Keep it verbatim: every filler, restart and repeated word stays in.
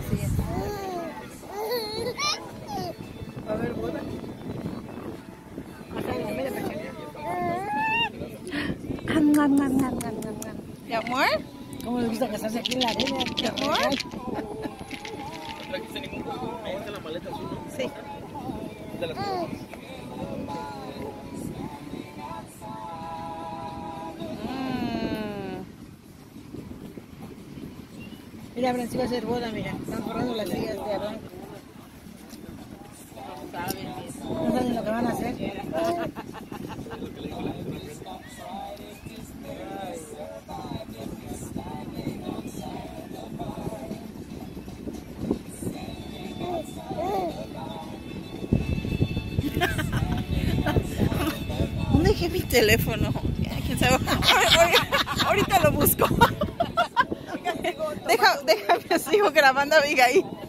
silla. Va a haber boda. ¿Mi amor? ¿Cómo le gusta casarse aquí en la arena? ¿Mi amor? ¿No trajiste ningún cojo? Ahí está la maleta azul, ¿no? Sí. De las Mira, Francisco va a hacer boda, mira. Están forrando las sillas de abajo. No saben lo que van a hacer. ¿Dónde dejé mi teléfono? ¿Quién sabe? Ahorita lo busco. Deja, déjame, sigo grabando a Abigail.